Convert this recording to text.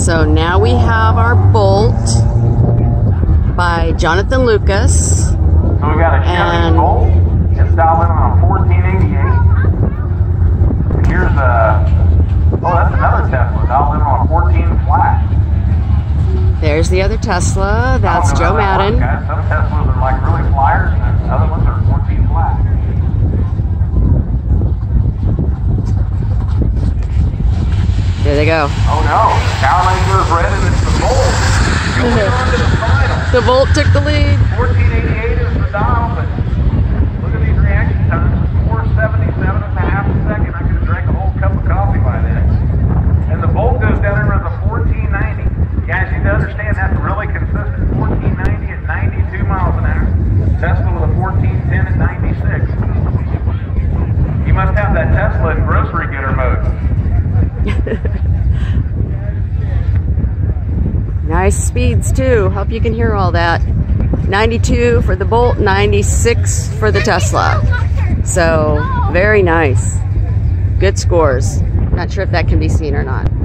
So now we have our Bolt by Jonathan Lucas. So we got a Chevy Bolt. It's dialed in on a 1488. Here's a, oh, that's another Tesla dialed in on a 14 flat. There's the other Tesla. That's Joe Madden. Guys. Some Teslas are like really flyers, and other ones are 14 flat. There they go. Oh no, Power Ranger is red and it's the Bolt. Going on to the final. The Bolt took the lead. 1488 is the dial, but look at these reaction times. 477 and a half a second. I could have drank a whole cup of coffee by then. And the Bolt goes down there with a 1490. Guys, you need to understand that's really consistent. 1490 at 92 miles an hour. Tesla with a 1410 at 96. You must have that Tesla in grocery getter mode. Nice speeds too. Hope you can hear all that. 92 for the Bolt, 96 for the Tesla. So very nice. Good scores. Not sure if that can be seen or not.